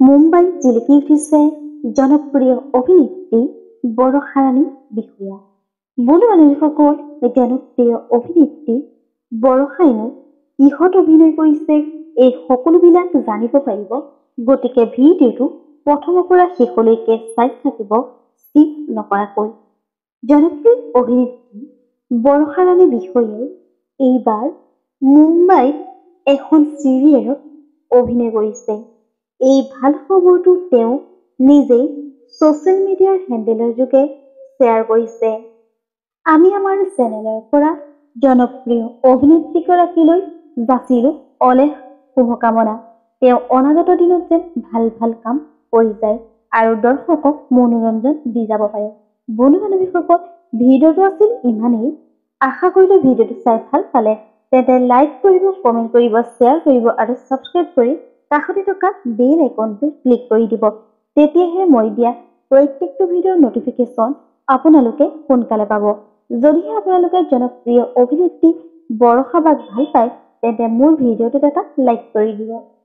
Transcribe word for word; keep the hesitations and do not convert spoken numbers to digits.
মুম্বাই জিলিকি উঠিছে জনপ্ৰিয় অভিনেত্ৰী বৰষা ৰাণী বিষয়া। বন্ধু বান্ধৱীসকল, জনপ্ৰিয় অভিনেত্ৰী বৰষাইনো কিহত অভিনয় কৰিছে এই সকলোবিলাক জানিব পাৰিব। গতিকে ভিডিঅ'টো প্ৰথমৰ পৰা শেষলৈকে চাই থাকিব স্কিপ নকৰাকৈ। জনপ্ৰিয় অভিনেত্ৰী বৰষা ৰাণী বিষয়াই এইবাৰ মুম্বাইত এখন চিৰিয়েলত অভিনয় কৰিছে। এই ভাল খবৰটো তেওঁ নিজেই ছ'চিয়েল মিডিয়াৰ হেণ্ডেলৰ যোগে শ্বেয়াৰ কৰিছে। আমি আমাৰ চেনেলৰ পৰা জনপ্ৰিয় অভিনেত্ৰীগৰাকীলৈ যাচিলোঁ অলেখ শুভকামনা। তেওঁ অনাগত দিনত যেন ভাল ভাল কাম কৰি যায় আৰু দৰ্শকক মনোৰঞ্জন দি যাব পাৰে। বন্ধু বান্ধৱীসকল, ভিডিঅ'টো আছিল ইমানেই। আশা কৰিলোঁ ভিডিঅ'টো চাই ভাল পালে। তেন্তে লাইক কৰিব, কমেণ্ট কৰিব, শ্বেয়াৰ কৰিব আৰু ছাবস্ক্ৰাইব কৰি কাষতে থকা বেল আইকনটো ক্লিক কৰি দিব। তেতিয়াহে মই দিয়া প্ৰত্যেকটো ভিডিঅ'ৰ নটিফিকেশ্যন আপোনালোকে সোনকালে পাব। যদিহে আপোনালোকে জনপ্ৰিয় অভিনেত্ৰী বৰষা বাক ভাল পায়, তেন্তে মোৰ ভিডিঅ'টোত এটা লাইক কৰি দিব।